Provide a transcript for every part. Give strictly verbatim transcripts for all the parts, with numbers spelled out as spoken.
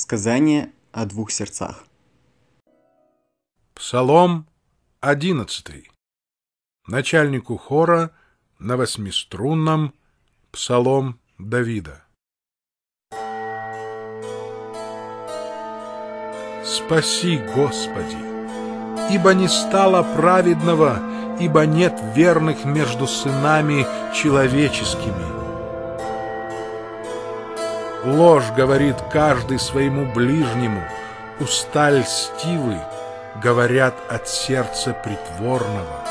Сказание о двух сердцах. Псалом одиннадцатый. Начальнику хора на восьмиструнном псалом Давида. Спаси, Господи, ибо не стало праведного, ибо нет верных между сынами человеческими. Ложь говорит каждый своему ближнему, уста льстивы говорят от сердца притворного.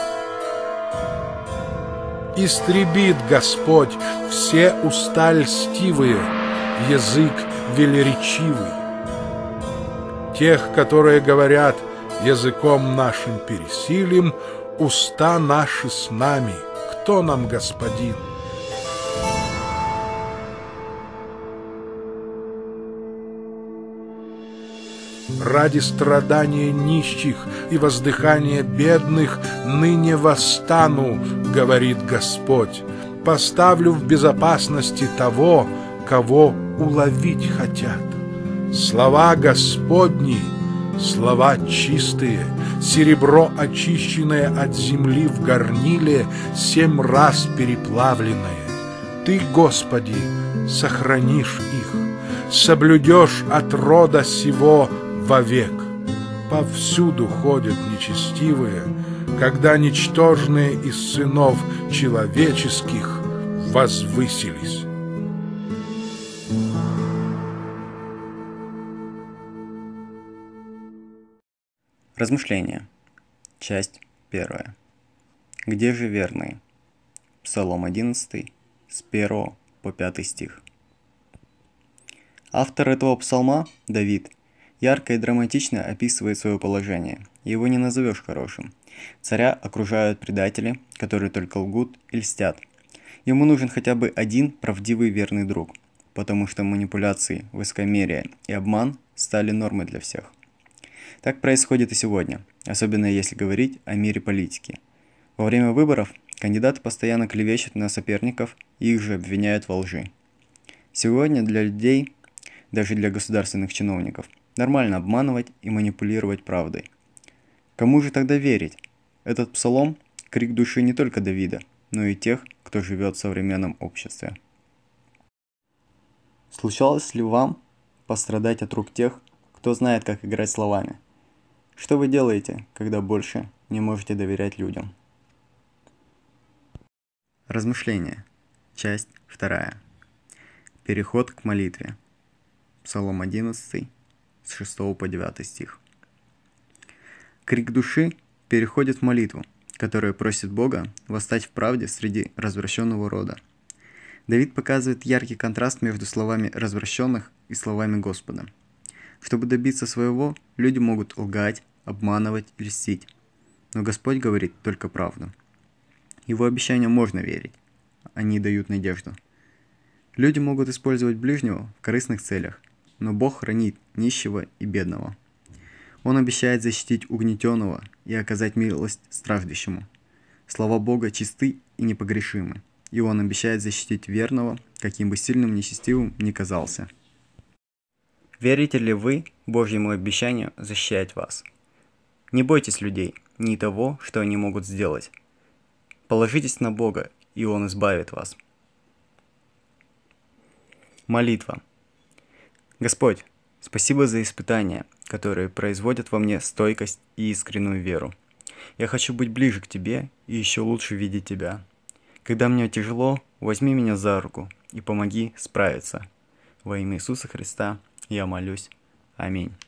Истребит Господь все уста льстивые, язык велеречивый. Тех, которые говорят, языком нашим пересилим, уста наши с нами, кто нам господин? Ради страдания нищих и воздыхания бедных ныне восстану, говорит Господь, поставлю в безопасности того, кого уловить хотят. Слова Господни, слова чистые, серебро, очищенное от земли в горниле, семь раз переплавленное. Ты, Господи, сохранишь их, соблюдешь от рода сего вовек. Повсюду ходят нечестивые, когда ничтожные из сынов человеческих возвысились. Размышления. Часть первая. Где же верные? Псалом одиннадцатый, с первого по пятый стих. Автор этого псалма, Давид, ярко и драматично описывает свое положение. Его не назовешь хорошим. Царя окружают предатели, которые только лгут и льстят. Ему нужен хотя бы один правдивый верный друг, потому что манипуляции, высокомерие и обман стали нормой для всех. Так происходит и сегодня, особенно если говорить о мире политики. Во время выборов кандидаты постоянно клевещут на соперников и их же обвиняют во лжи. Сегодня для людей, даже для государственных чиновников, нормально обманывать и манипулировать правдой. Кому же тогда верить? Этот псалом – крик души не только Давида, но и тех, кто живет в современном обществе. Случалось ли вам пострадать от рук тех, кто знает, как играть словами? Что вы делаете, когда больше не можете доверять людям? Размышления. Часть вторая. Переход к молитве. Псалом одиннадцатый, с шестого по девятый стих. Крик души переходит в молитву, которая просит Бога восстать в правде среди развращенного рода. Давид показывает яркий контраст между словами развращенных и словами Господа. Чтобы добиться своего, люди могут лгать, обманывать и льстить. Но Господь говорит только правду. Его обещаниям можно верить. Они дают надежду. Люди могут использовать ближнего в корыстных целях, но Бог хранит нищего и бедного. Он обещает защитить угнетенного и оказать милость страждущему. Слова Бога чисты и непогрешимы, и Он обещает защитить верного, каким бы сильным нечестивым ни казался. Верите ли вы Божьему обещанию защищать вас? Не бойтесь людей, ни того, что они могут сделать. Положитесь на Бога, и Он избавит вас. Молитва. Господь, спасибо за испытания, которые производят во мне стойкость и искреннюю веру. Я хочу быть ближе к Тебе и еще лучше видеть Тебя. Когда мне тяжело, возьми меня за руку и помоги справиться. Во имя Иисуса Христа я молюсь. Аминь.